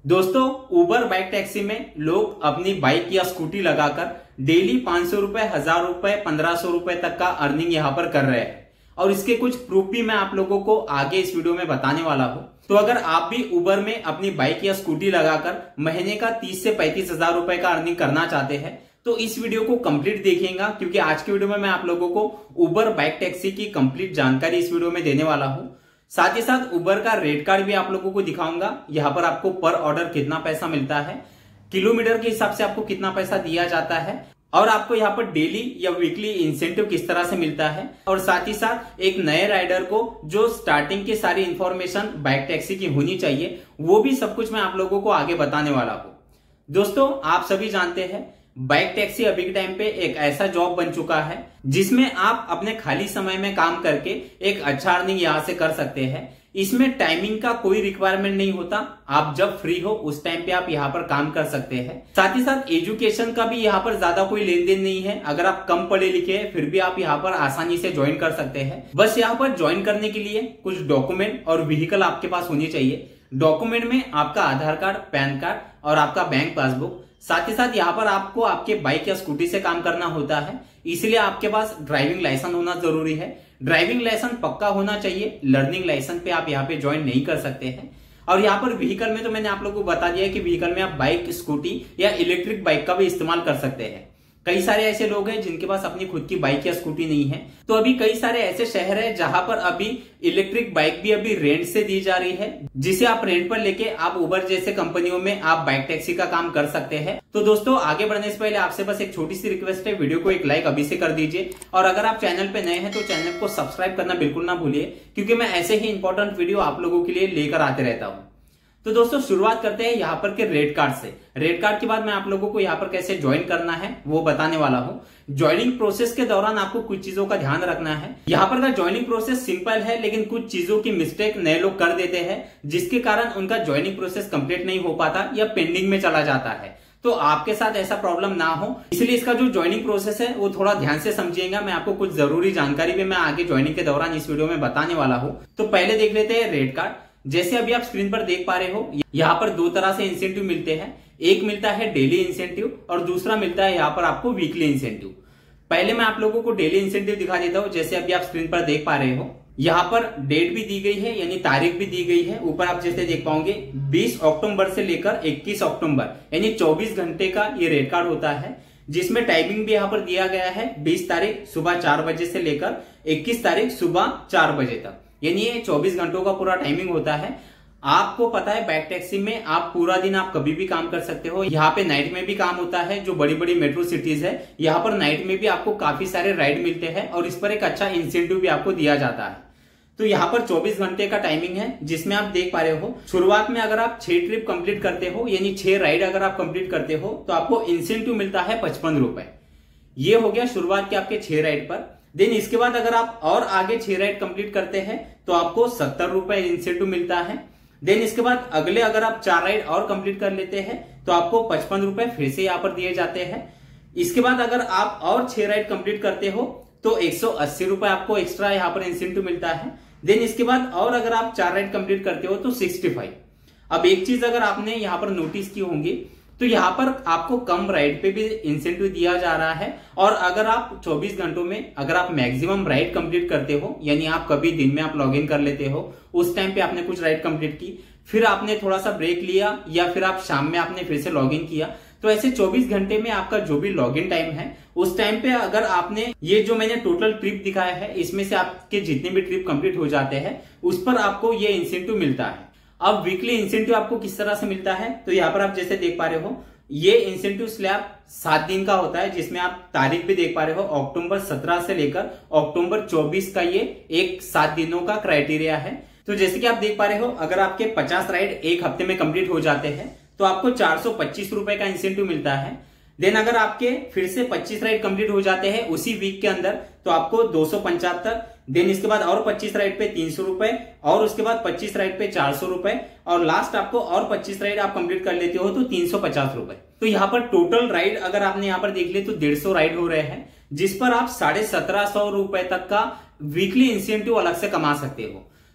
दोस्तों, उबर bike taxi में लोग अपनी बाइक या स्कूटी लगाकर डेली 500 रुपए, 1000 रुपए, 1500 रुपए तक का अर्निंग यहां पर कर रहे हैं और इसके कुछ प्रूफ भी मैं आप लोगों को आगे इस वीडियो में बताने वाला हूं। तो अगर आप भी उबर में अपनी बाइक या स्कूटी लगाकर महीने का 30 से 35 हजार रुपए का अर्निंग करना चाहते हैं तो इस वीडियो को कंप्लीट देखिएगा, क्योंकि आज की वीडियो में मैं आप लोगों को उबर बाइक टैक्सी की कंप्लीट जानकारी इस वीडियो में देने वाला हूं। साथ ही साथ उबर का रेट कार्ड भी आप लोगों को दिखाऊंगा। यहां पर आपको पर ऑर्डर कितना पैसा मिलता है, किलोमीटर के हिसाब से आपको कितना पैसा दिया जाता है और आपको यहाँ पर डेली या वीकली इंसेंटिव किस तरह से मिलता है, और साथ ही साथ एक नए राइडर को जो स्टार्टिंग की सारी इंफॉर्मेशन बाइक टैक्सी की होनी चाहिए वो भी सब कुछ मैं आप लोगों को आगे बताने वाला हूं। दोस्तों, आप सभी जानते हैं बाइक टैक्सी अभी के टाइम पे एक ऐसा जॉब बन चुका है जिसमें आप अपने खाली समय में काम करके एक अच्छा अर्निंग यहां से कर सकते हैं। इसमें टाइमिंग का कोई रिक्वायरमेंट नहीं होता, आप जब फ्री हो उस टाइम पे आप यहाँ पर काम कर सकते हैं। साथ ही साथ एजुकेशन का भी यहाँ पर ज्यादा कोई लेन देन नहीं है। अगर आप कम पढ़े लिखे हैं फिर भी आप यहाँ पर आसानी से ज्वाइन कर सकते हैं। बस यहाँ पर ज्वाइन करने के लिए कुछ डॉक्यूमेंट और व्हीकल आपके पास होनी चाहिए। डॉक्यूमेंट में आपका आधार कार्ड, पैन कार्ड और आपका बैंक पासबुक। साथ ही साथ यहाँ पर आपको आपके बाइक या स्कूटी से काम करना होता है, इसलिए आपके पास ड्राइविंग लाइसेंस होना जरूरी है। ड्राइविंग लाइसेंस पक्का होना चाहिए, लर्निंग लाइसेंस पे आप यहाँ पे ज्वाइन नहीं कर सकते हैं। और यहाँ पर व्हीकल में तो मैंने आप लोगों को बता दिया है कि व्हीकल में आप बाइक, स्कूटी या इलेक्ट्रिक बाइक का भी इस्तेमाल कर सकते हैं। कई सारे ऐसे लोग हैं जिनके पास अपनी खुद की बाइक या स्कूटी नहीं है, तो अभी कई सारे ऐसे शहर है जहां पर अभी इलेक्ट्रिक बाइक भी अभी रेंट से दी जा रही है, जिसे आप रेंट पर लेके आप उबर जैसे कंपनियों में आप बाइक टैक्सी का काम कर सकते हैं। तो दोस्तों, आगे बढ़ने से पहले आपसे बस एक छोटी सी रिक्वेस्ट है, वीडियो को एक लाइक अभी से कर दीजिए और अगर आप चैनल पे नए हैं तो चैनल को सब्सक्राइब करना बिल्कुल ना भूलिए, क्योंकि मैं ऐसे ही इंपॉर्टेंट वीडियो आप लोगों के लिए लेकर आते रहता हूँ। तो दोस्तों, शुरुआत करते हैं यहाँ पर के रेट कार्ड से। रेट कार्ड के बाद मैं आप लोगों को यहाँ पर कैसे ज्वाइन करना है वो बताने वाला हूँ। ज्वाइनिंग प्रोसेस के दौरान आपको कुछ चीजों का ध्यान रखना है। यहाँ पर का ज्वाइनिंग प्रोसेस सिंपल है, लेकिन कुछ चीजों की मिस्टेक नए लोग कर देते हैं, जिसके कारण उनका ज्वाइनिंग प्रोसेस कंप्लीट नहीं हो पाता या पेंडिंग में चला जाता है। तो आपके साथ ऐसा प्रॉब्लम ना हो, इसलिए इसका जो ज्वाइनिंग प्रोसेस है वो थोड़ा ध्यान से समझिएगा। मैं आपको कुछ जरूरी जानकारी भी मैं आगे ज्वाइनिंग के दौरान इस वीडियो में बताने वाला हूँ। तो पहले देख लेते हैं रेट कार्ड। जैसे अभी आप स्क्रीन पर देख पा रहे हो, यहाँ पर दो तरह से इंसेंटिव मिलते हैं। एक मिलता है डेली इंसेंटिव और दूसरा मिलता है यहाँ पर आपको वीकली इंसेंटिव। पहले मैं आप लोगों को डेली इंसेंटिव दिखा देता हूँ। जैसे अभी आप स्क्रीन पर देख पा रहे हो, यहाँ पर डेट भी दी गई है, यानी तारीख भी दी गई है। ऊपर आप जैसे देख पाओगे 20 अक्टूबर से लेकर 21 अक्टूबर यानी 24 घंटे का ये रेट कार्ड होता है, जिसमें टाइमिंग भी यहाँ पर दिया गया है। 20 तारीख सुबह 4 बजे से लेकर 21 तारीख सुबह 4 बजे तक, यानी ये 24 घंटों का पूरा टाइमिंग होता है। आपको पता है बाइक टैक्सी में आप पूरा दिन आप कभी भी काम कर सकते हो। यहाँ पे नाइट में भी काम होता है। जो बड़ी बड़ी मेट्रो सिटीज है यहाँ पर नाइट में भी आपको काफी सारे राइड मिलते हैं और इस पर एक अच्छा इंसेंटिव भी आपको दिया जाता है। तो यहाँ पर 24 घंटे का टाइमिंग है, जिसमें आप देख पा रहे हो शुरुआत में अगर आप 6 ट्रिप कंप्लीट करते हो, यानी 6 राइड अगर आप कंप्लीट करते हो तो आपको इंसेंटिव मिलता है 55 रुपए। ये हो गया शुरुआत के आपके 6 राइड पर। देन इसके बाद अगर आप और आगे 6 राइड कंप्लीट करते हैं तो आपको 70 रुपए इंसेंटिव मिलता है। देन इसके बाद अगले अगर आप 4 राइड और कंप्लीट कर लेते हैं तो आपको 55 रुपए फिर से यहाँ पर दिए जाते हैं। इसके बाद अगर आप और 6 राइड कंप्लीट करते हो तो 180 रुपए आपको एक्स्ट्रा यहाँ पर इंसेंटिव मिलता है। देन इसके बाद और अगर आप 4 राइड कंप्लीट करते हो तो 65। अब एक चीज अगर आपने यहाँ पर नोटिस की होंगी तो यहाँ पर आपको कम राइड पे भी इंसेंटिव दिया जा रहा है, और अगर आप 24 घंटों में अगर आप मैक्सिमम राइड कंप्लीट करते हो, यानी आप कभी दिन में आप लॉग इन कर लेते हो, उस टाइम पे आपने कुछ राइड कंप्लीट की, फिर आपने थोड़ा सा ब्रेक लिया या फिर आप शाम में आपने फिर से लॉग इन किया, तो ऐसे 24 घंटे में आपका जो भी लॉग इन टाइम है उस टाइम पे अगर आपने ये जो मैंने टोटल ट्रिप दिखाया है इसमें से आपके जितने भी ट्रिप कंप्लीट हो जाते हैं उस पर आपको ये इंसेंटिव मिलता है। अब वीकली इंसेंटिव आपको किस तरह से मिलता है, तो यहाँ पर आप जैसे देख पा रहे हो ये इंसेंटिव स्लैब 7 दिन का होता है, जिसमें आप तारीख भी देख पा रहे हो अक्टूबर 17 से लेकर अक्टूबर 24 का ये एक 7 दिनों का क्राइटेरिया है। तो जैसे कि आप देख पा रहे हो अगर आपके 50 राइड एक हफ्ते में कंप्लीट हो जाते हैं तो आपको 425 रुपए का इंसेंटिव मिलता है। देन अगर आपके फिर से 25 राइड कंप्लीट हो जाते हैं उसी वीक के अंदर तो आपको 275। देन इसके बाद और 25 राइड पे 300 रुपए और उसके बाद 25 राइड पे 400 रुपए और लास्ट आपको और 25 राइड आप कंप्लीट कर लेते हो तो 350 रुपए। तो यहाँ पर टोटल राइड अगर आपने यहाँ पर देख लिया तो 150 राइड हो रहे हैं, जिस पर आप 1750 रुपए तक का वीकली इंसेंटिव अलग से कमा सकते हो।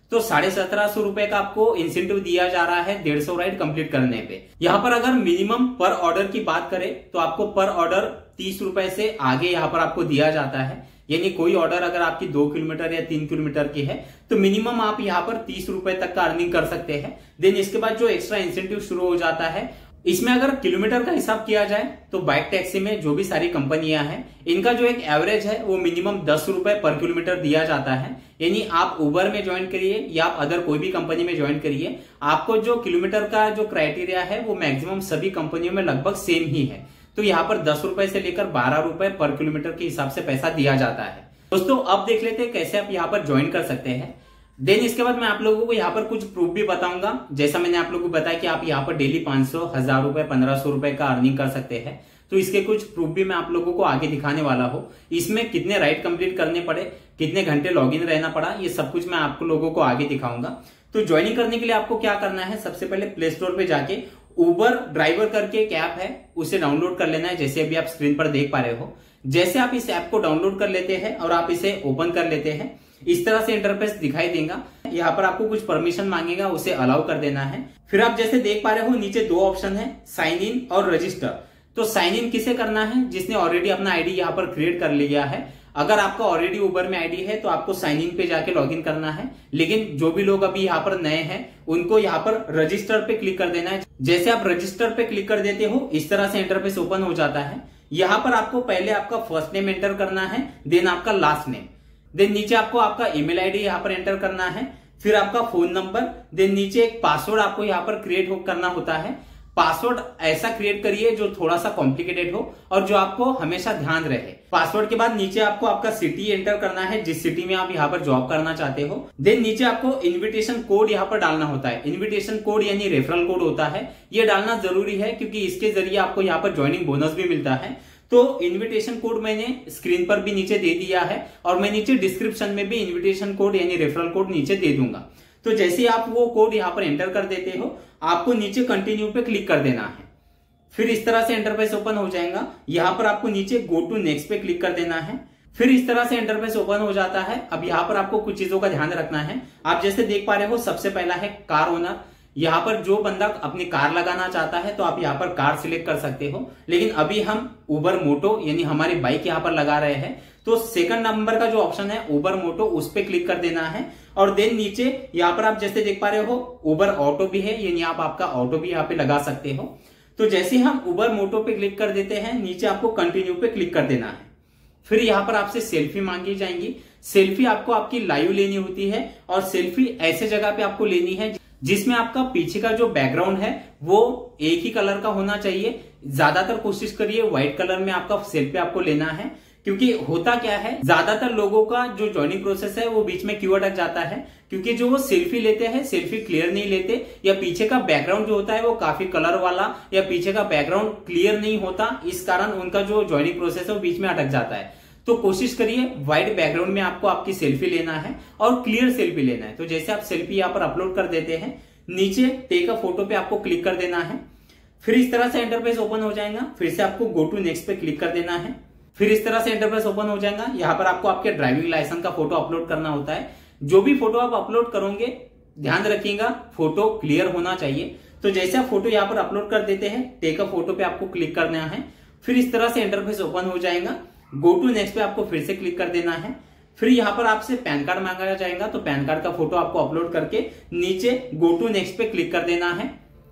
तो 1750 रुपए का आपको इंसेंटिव दिया जा रहा है 150 राइड कंप्लीट करने पे। यहाँ पर अगर मिनिमम पर ऑर्डर की बात करें तो आपको पर ऑर्डर 30 रुपए से आगे यहाँ पर आपको दिया जाता है। यानी कोई ऑर्डर अगर आपकी 2 किलोमीटर या 3 किलोमीटर की है तो मिनिमम आप यहाँ पर 30 रुपए तक का अर्निंग कर सकते हैं। देन इसके बाद जो एक्स्ट्रा इंसेंटिव शुरू हो जाता है, इसमें अगर किलोमीटर का हिसाब किया जाए तो बाइक टैक्सी में जो भी सारी कंपनियां हैं इनका जो एक एवरेज है वो मिनिमम 10 रुपए पर किलोमीटर दिया जाता है। यानी आप उबर में ज्वाइन करिए या आप अदर कोई भी कंपनी में ज्वाइन करिए, आपको जो किलोमीटर का जो क्राइटेरिया है वो मैक्सिमम सभी कंपनियों में लगभग सेम ही है। तो यहाँ पर 10 रुपए से लेकर 12 रुपए पर किलोमीटर के हिसाब से पैसा दिया जाता है। दोस्तों अब देख लेते हैं कैसे आप यहाँ पर ज्वाइन कर सकते हैं। देन इसके बाद मैं आप लोगों को यहाँ पर कुछ प्रूफ भी बताऊंगा। जैसा मैंने आप लोगों को बताया कि आप यहाँ पर डेली 500, 1000 रुपए, 1500 रुपए का अर्निंग कर सकते हैं। तो इसके कुछ प्रूफ भी मैं आप लोगों को आगे दिखाने वाला हूँ। इसमें कितने राइड कंप्लीट करने पड़े, कितने घंटे लॉगिन रहना पड़ा, ये सब कुछ मैं आप लोगों को आगे दिखाऊंगा। तो ज्वाइनिंग करने के लिए आपको क्या करना है, सबसे पहले प्ले स्टोर पे जाके उबर ड्राइवर करके एक ऐप है उसे डाउनलोड कर लेना है, जैसे अभी आप स्क्रीन पर देख पा रहे हो। जैसे आप इस ऐप को डाउनलोड कर लेते हैं और आप इसे ओपन कर लेते हैं, इस तरह से इंटरफेस दिखाई देगा। यहाँ पर आपको कुछ परमिशन मांगेगा, उसे अलाउ कर देना है। फिर आप जैसे देख पा रहे हो नीचे 2 ऑप्शन है, साइन इन और रजिस्टर। तो साइन इन किसे करना है, जिसने ऑलरेडी अपना आईडी यहाँ पर क्रिएट कर लिया है। अगर आपका ऑलरेडी उबर में आईडी है तो आपको साइन इन पे जाके लॉगिन करना है। लेकिन जो भी लोग अभी यहाँ पर नए हैं उनको यहाँ पर रजिस्टर पे क्लिक कर देना है। जैसे आप रजिस्टर पे क्लिक कर देते हो इस तरह से इंटरफेस ओपन हो जाता है। यहाँ पर आपको पहले आपका फर्स्ट नेम एंटर करना है, देन आपका लास्ट नेम, देन नीचे आपको आपका ईमेल आईडी यहाँ पर एंटर करना है, फिर आपका फोन नंबर, देन नीचे एक पासवर्ड आपको यहाँ पर क्रिएट करना होता है। पासवर्ड ऐसा क्रिएट करिए जो थोड़ा सा कॉम्प्लिकेटेड हो और जो आपको हमेशा ध्यान रहे। पासवर्ड के बाद नीचे आपको आपका सिटी एंटर करना है, जिस सिटी में आप यहाँ पर जॉब करना चाहते हो। देन नीचे आपको इन्विटेशन कोड यहाँ पर डालना होता है। इन्विटेशन कोड यानी रेफरल कोड होता है, ये डालना जरूरी है क्योंकि इसके जरिए आपको यहाँ पर ज्वाइनिंग बोनस भी मिलता है। तो इन्विटेशन कोड मैंने स्क्रीन पर भी नीचे दे दिया है और मैं नीचे डिस्क्रिप्शन में भी इन्विटेशन कोड यानी रेफरल कोड नीचे दे दूंगा। तो जैसे आप वो कोड यहाँ पर एंटर कर देते हो, आपको नीचे कंटिन्यू पे क्लिक कर देना है। फिर इस तरह से इंटरफेस ओपन हो जाएगा। यहाँ पर आपको नीचे गो टू नेक्स्ट पे क्लिक कर देना है। फिर इस तरह से इंटरफेस ओपन हो जाता है। अब यहाँ पर आपको कुछ चीजों का ध्यान रखना है। आप जैसे देख पा रहे हो सबसे पहला है कार ओनर। यहाँ पर जो बंदा अपनी कार लगाना चाहता है तो आप यहाँ पर कार सिलेक्ट कर सकते हो, लेकिन अभी हम उबर मोटो यानी हमारी बाइक यहाँ पर लगा रहे हैं। तो सेकंड नंबर का जो ऑप्शन है उबर मोटो, उस पर क्लिक कर देना है। और देन नीचे यहाँ पर आप जैसे देख पा रहे हो उबर ऑटो भी है, यानी आप आपका ऑटो भी यहाँ पे लगा सकते हो। तो जैसे हम उबर मोटो पे क्लिक कर देते हैं, नीचे आपको कंटिन्यू पे क्लिक कर देना है। फिर यहाँ पर आपसे सेल्फी मांगी जाएंगी। सेल्फी आपको आपकी लाइव लेनी होती है और सेल्फी ऐसे जगह पे आपको लेनी है जिसमें आपका पीछे का जो बैकग्राउंड है वो एक ही कलर का होना चाहिए। ज्यादातर कोशिश करिए व्हाइट कलर में आपका सेल्फी आपको लेना है, क्योंकि होता क्या है ज्यादातर लोगों का जो ज्वाइनिंग प्रोसेस है वो बीच में क्यों अटक जाता है, क्योंकि जो वो सेल्फी लेते हैं सेल्फी क्लियर नहीं लेते, या पीछे का बैकग्राउंड जो होता है वो काफी कलर वाला या पीछे का बैकग्राउंड क्लियर नहीं होता। इस कारण उनका जो ज्वाइनिंग प्रोसेस है वो बीच में अटक जाता है। तो कोशिश करिए व्हाइट बैकग्राउंड में आपको आपकी सेल्फी लेना है और क्लियर सेल्फी लेना है। तो जैसे आप सेल्फी यहाँ पर अपलोड कर देते हैं, नीचे टेक अ फोटो पे आपको क्लिक कर देना है। फिर इस तरह से इंटरफेस ओपन हो जाएगा। फिर से आपको गो टू नेक्स्ट पे क्लिक कर देना है। फिर इस तरह से इंटरफेस ओपन हो जाएगा। यहाँ पर आपको आपके ड्राइविंग लाइसेंस का फोटो अपलोड करना होता है। जो भी फोटो आप अपलोड करोगे ध्यान रखिएगा फोटो क्लियर होना चाहिए। तो जैसे आप फोटो यहाँ पर अपलोड कर देते हैं, टेक अ फोटो पे आपको क्लिक करना है। फिर इस तरह से इंटरफेस ओपन हो जाएगा। गो टू नेक्स्ट पे आपको फिर से क्लिक कर देना है। फिर यहाँ पर आपसे पैन कार्ड मांगा जाएगा, तो पैन कार्ड का फोटो आपको अपलोड करके नीचे गो टू नेक्स्ट पे क्लिक कर देना है।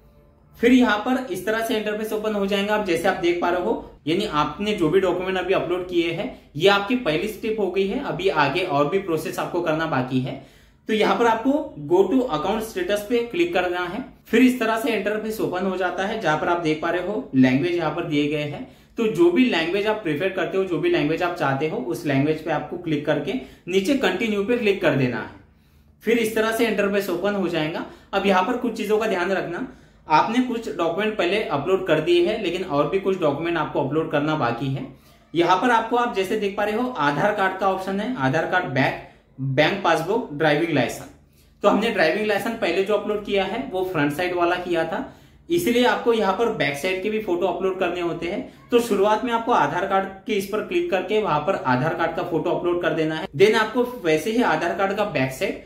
फिर यहाँ पर इस तरह से इंटरफेस ओपन हो जाएगा। अब जैसे आप देख पा रहे हो, यानी आपने जो भी डॉक्यूमेंट अभी अपलोड किए हैं ये आपकी पहली स्टेप हो गई है। अभी आगे और भी प्रोसेस आपको करना बाकी है। तो यहाँ पर आपको गो टू अकाउंट स्टेटस पे क्लिक करना है। फिर इस तरह से इंटरफेस ओपन हो जाता है, जहां पर आप देख पा रहे हो लैंग्वेज यहाँ पर दिए गए हैं। तो जो भी लैंग्वेज आप प्रेफर करते हो, जो भी लैंग्वेज आप चाहते हो, उस लैंग्वेज पे आपको क्लिक करके नीचे कंटिन्यू पे क्लिक कर देना है। फिर इस तरह से इंटरफेस ओपन हो जाएगा। अब यहाँ पर कुछ चीजों का ध्यान रखना, आपने कुछ डॉक्यूमेंट पहले अपलोड कर दिए हैं, लेकिन और भी कुछ डॉक्यूमेंट आपको अपलोड करना बाकी है। यहाँ पर आपको आप जैसे देख पा रहे हो आधार कार्ड का ऑप्शन है, Aadhaar card, bank passbook, driving licence. तो हमने ड्राइविंग लाइसेंस पहले जो अपलोड किया है वो फ्रंट साइड वाला किया था, इसलिए आपको यहाँ पर बैक साइड के भी फोटो अपलोड करने होते हैं। तो शुरुआत में आपको आधार कार्ड के इस पर क्लिक करके वहां पर आधार कार्ड का फोटो अपलोड कर देना है। देन आपको वैसे ही आधार कार्ड का बैक साइड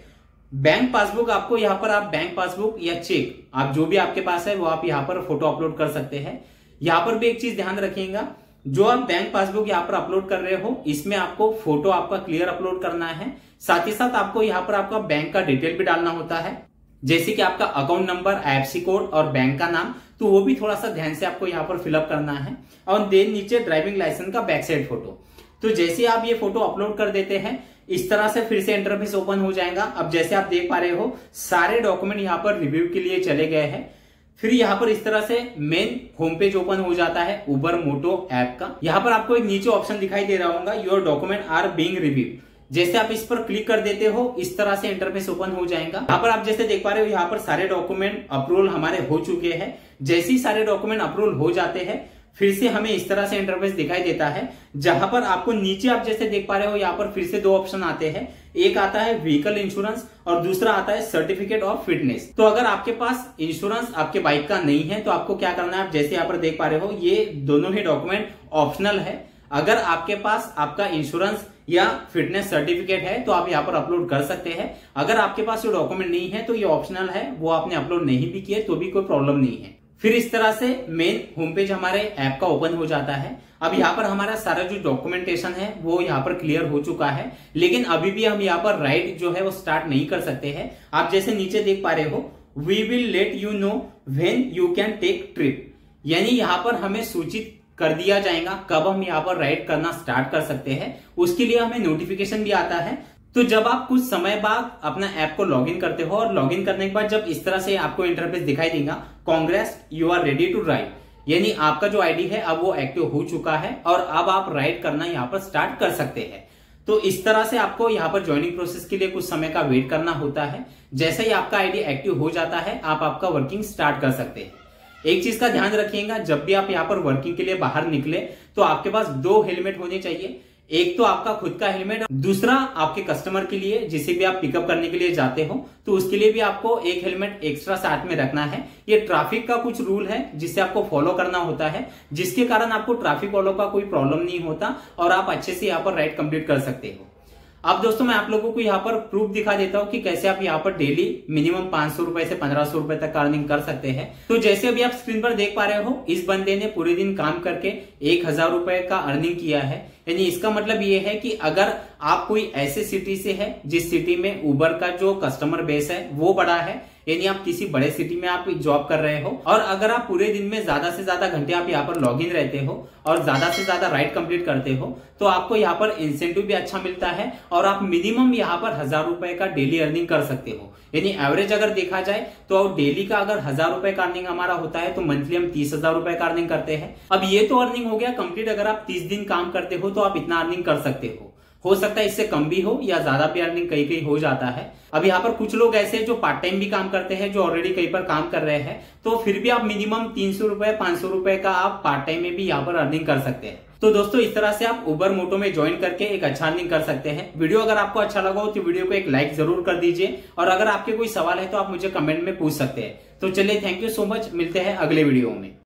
बैंक पासबुक आपको यहाँ पर आप बैंक पासबुक या चेक आप जो भी आपके पास है वो आप यहाँ पर फोटो अपलोड कर सकते हैं। यहाँ पर भी एक चीज ध्यान रखिएगा, जो आप बैंक पासबुक यहाँ पर अपलोड कर रहे हो इसमें आपको फोटो आपका क्लियर अपलोड करना है। साथ ही साथ आपको यहाँ पर आपका बैंक का डिटेल भी डालना होता है, जैसे कि आपका अकाउंट नंबर, आईएफएससी कोड और बैंक का नाम, तो वो भी थोड़ा सा ध्यान से आपको यहाँ पर फिलअप करना है। और देन नीचे ड्राइविंग लाइसेंस का बैक साइड फोटो। तो जैसे आप ये फोटो अपलोड कर देते हैं इस तरह से फिर से इंटरफेस ओपन हो जाएगा। अब जैसे आप देख पा रहे हो सारे डॉक्यूमेंट यहाँ पर रिव्यू के लिए चले गए हैं। फिर यहाँ पर इस तरह से मेन होम पेज ओपन हो जाता है उबर मोटो ऐप का। यहाँ पर आपको एक नीचे ऑप्शन दिखाई दे रहा होगा, your document are being review. जैसे आप इस पर क्लिक कर देते हो इस तरह से इंटरफेस ओपन हो जाएगा। यहाँ पर आप जैसे देख पा रहे हो यहाँ पर सारे डॉक्यूमेंट अप्रूवल हमारे हो चुके हैं। जैसे ही सारे डॉक्यूमेंट अप्रूवल हो जाते हैं फिर से हमें इस तरह से इंटरफेस दिखाई देता है, जहां पर आपको नीचे आप जैसे देख पा रहे हो यहाँ पर फिर से दो ऑप्शन आते हैं। एक आता है व्हीकल इंश्योरेंस और दूसरा आता है सर्टिफिकेट ऑफ फिटनेस। तो अगर आपके पास इंश्योरेंस आपके बाइक का नहीं है तो आपको क्या करना है, आप जैसे यहाँ पर देख पा रहे हो ये दोनों ही डॉक्यूमेंट ऑप्शनल है। अगर आपके पास आपका इंश्योरेंस या फिटनेस सर्टिफिकेट है तो आप यहाँ पर अपलोड कर सकते हैं। अगर आपके पास ये डॉक्यूमेंट नहीं है तो ये ऑप्शनल है, वो आपने अपलोड नहीं भी किए तो भी कोई प्रॉब्लम नहीं है। फिर इस तरह से मेन होम पेज हमारे ऐप का ओपन हो जाता है। अब यहाँ पर हमारा सारा जो डॉक्यूमेंटेशन है वो यहाँ पर क्लियर हो चुका है, लेकिन अभी भी हम यहाँ पर राइड जो है वो स्टार्ट नहीं कर सकते हैं। आप जैसे नीचे देख पा रहे हो, we will let you know when you can take trip, यानी यहाँ पर हमें सूचित कर दिया जाएगा कब हम यहाँ पर राइड करना स्टार्ट कर सकते हैं। उसके लिए हमें नोटिफिकेशन भी आता है। तो जब आप कुछ समय बाद अपना ऐप को लॉगिन करते हो और लॉगिन करने के बाद जब इस तरह से आपको इंटरफेस दिखाई देगा, congrats you are ready to ride, यानी आपका जो आईडी है अब वो एक्टिव हो चुका है और अब आप राइड करना यहाँ पर स्टार्ट कर सकते हैं। तो इस तरह से आपको यहाँ पर ज्वाइनिंग प्रोसेस के लिए कुछ समय का वेट करना होता है। जैसे ही आपका आईडी एक्टिव हो जाता है आप आपका वर्किंग स्टार्ट कर सकते हैं। एक चीज का ध्यान रखिएगा, जब भी आप यहाँ पर वर्किंग के लिए बाहर निकले तो आपके पास दो हेलमेट होने चाहिए। एक तो आपका खुद का हेलमेट, दूसरा आपके कस्टमर के लिए जिसे भी आप पिकअप करने के लिए जाते हो तो उसके लिए भी आपको एक हेलमेट एक्स्ट्रा साथ में रखना है। ये ट्रैफिक का कुछ रूल है जिसे आपको फॉलो करना होता है, जिसके कारण आपको ट्रैफिक वालों का कोई प्रॉब्लम नहीं होता और आप अच्छे से यहाँ पर राइड कंप्लीट कर सकते हो। अब दोस्तों मैं आप लोगों को यहाँ पर प्रूफ दिखा देता हूँ कि कैसे आप यहाँ पर डेली मिनिमम 500 रुपए से 1500 रुपए तक अर्निंग कर सकते हैं। तो जैसे अभी आप स्क्रीन पर देख पा रहे हो, इस बंदे ने पूरे दिन काम करके 1000 रुपए का अर्निंग किया है। यानी इसका मतलब ये है कि अगर आप कोई ऐसे सिटी से है जिस सिटी में उबर का जो कस्टमर बेस है वो बड़ा है, यानी आप किसी बड़े सिटी में आप जॉब कर रहे हो और अगर आप पूरे दिन में ज्यादा से ज्यादा घंटे आप यहाँ पर लॉग इन रहते हो और ज्यादा से ज्यादा राइड कंप्लीट करते हो तो आपको यहाँ पर इंसेंटिव भी अच्छा मिलता है और आप मिनिमम यहाँ पर 1000 रुपए का डेली अर्निंग कर सकते हो। यानी एवरेज अगर देखा जाए तो डेली का अगर 1000 रुपए का अर्निंग हमारा होता है तो मंथली हम 30,000 रुपए का अर्निंग करते हैं। अब ये तो अर्निंग हो गया कंप्लीट, अगर आप 30 दिन काम करते हो तो आप इतना अर्निंग कर सकते हो सकता है इससे कम भी हो या ज्यादा भी अर्निंग कहीं कहीं हो जाता है। अब यहाँ पर कुछ लोग ऐसे जो पार्ट टाइम भी काम करते हैं, जो ऑलरेडी कहीं पर काम कर रहे हैं, तो फिर भी आप मिनिमम 300 रुपए 500 रुपए का आप पार्ट टाइम में भी यहाँ पर अर्निंग कर सकते हैं। तो दोस्तों इस तरह से आप उबर मोटो में ज्वाइन करके एक अच्छा अर्निंग कर सकते हैं। वीडियो अगर आपको अच्छा लगा हो तो वीडियो को एक लाइक जरूर कर दीजिए और अगर आपके कोई सवाल है तो आप मुझे कमेंट में पूछ सकते हैं। तो चलिए, थैंक यू सो मच, मिलते हैं अगले वीडियो में।